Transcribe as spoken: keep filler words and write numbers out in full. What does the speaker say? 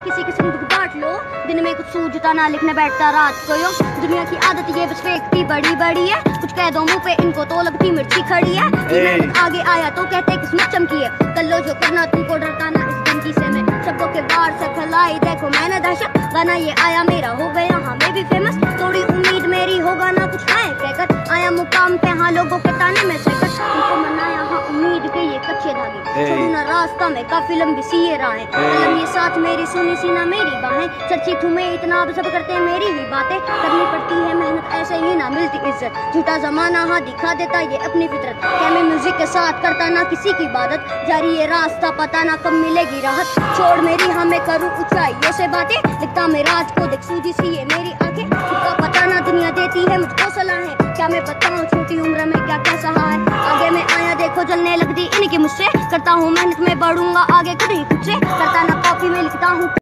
किसी के संग दुख बांट लो, दिन में कुछ सूझता ना लिखने बैठता रात को यो। दुनिया की आदत ये बस फेंकती बड़ी बड़ी है, कुछ कह दो मुंह पे इनको तो लगती मिर्ची खड़ी है। आगे आया तो कहते किस्मत चमकी है, कर लो जो करना तुमको डरता ना इस धमकी से। मैं शब्दों के बार से फैलाई देखो मैंने दहशत, गाना ये आया मेरा हो गया हमें भी फेमस। थोड़ी उम्मीद मेरी होगा ना कुछ है कहकर, आया मुकाम पे हाँ लोगों के ताने में सहकर। तुमको मनाया हाँ उम्मीद के ये कच्चे धागे, छोड़ू ना रास्ता में काफी लंबी सी ये राहें। कलम ये साथ मेरी सुनी सी ना मेरी बाहें, सच्ची तुम्हें इतना अब सब करते हैं मेरी ही बातें। करनी पड़ती है मेहनत ऐसे ही ना मिलती इज्जत, झूठा जमाना हाँ दिखा देता ये अपनी फितरत। क्या मैं म्यूजिक के साथ करता ना किसी की इबादत, जारी ये रास्ता पता ना कब मिलेगी राहत। छोड़ मेरी हाँ मैं करूँ ऊंचाइयों से बातें, लिखता मैं राज को देख सूझी सी ये मेरी आंखें। खुद का पता ना दुनिया देती है मुझको सलाहें, क्या मैं बताऊँ छोटी उम्र में क्या क्या सहा है। आगे मैं आया देखो जलने लग दी इनकी मुझसे, करता हूँ मेहनत में बढ़ूंगा आगे खुद ही खुद से। करता ना कॉपी में लिखता हूँ